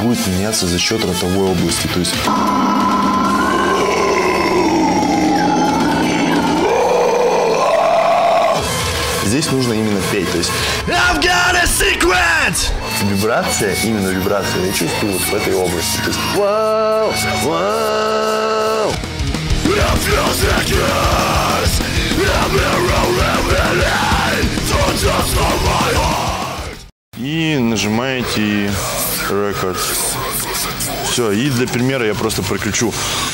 будет меняться за счет ротовой области. То есть... Здесь нужно именно петь, то есть I've got a secret! Вибрация, именно вибрация, я чувствую вот в этой области. То есть вау, вау. И нажимаете Record. Все, и для примера я просто прокручу.